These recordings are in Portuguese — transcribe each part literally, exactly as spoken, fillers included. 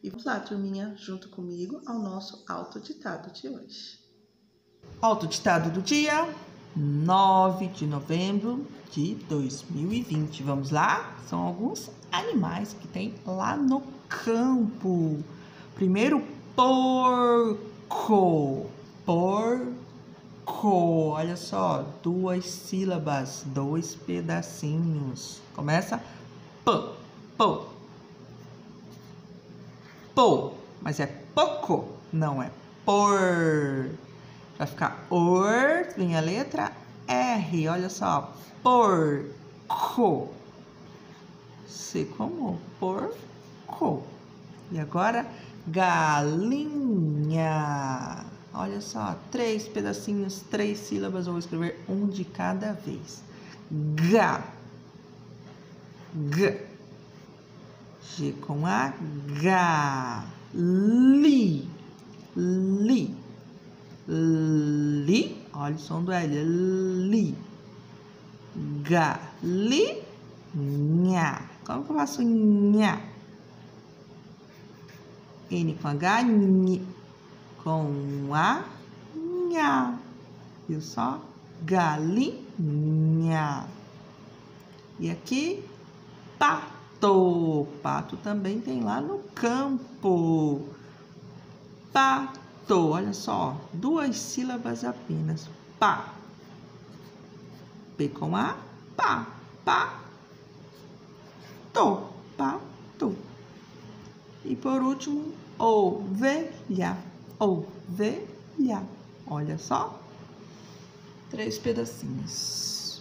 E vamos lá, turminha, junto comigo ao nosso autoditado de hoje. Autoditado do dia nove de novembro de dois mil e vinte. Vamos lá? São alguns animais que tem lá no campo. Primeiro, porco. Porco. Olha só, duas sílabas, dois pedacinhos. Começa p, po. Po, mas é pouco, não é por. Vai ficar or, vem a letra R, olha só, porco. C como porco. E agora, galinha. Olha só, três pedacinhos, três sílabas, vou escrever um de cada vez. Ga. G. G com a H. Li. Li. Li. Olha o som do L. Li. Galinha. Como que eu faço nha? N com H. N. Com a nha. Viu só? Galinha. E aqui, pato. Pato também tem lá no campo. Pato, olha só, duas sílabas apenas. Pá. P com A, pá, pá. To, pato. E por último, ovelha. Ovelha. Olha só, três pedacinhos.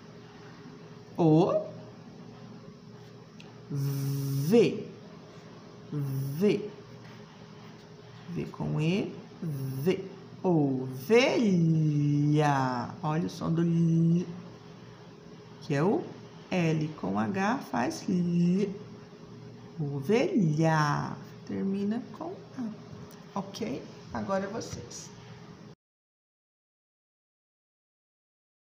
O. V, V, V com E, V, ovelha. Olha o som do L, que é o L com H, faz L, ovelha. Termina com A, ok? Agora vocês.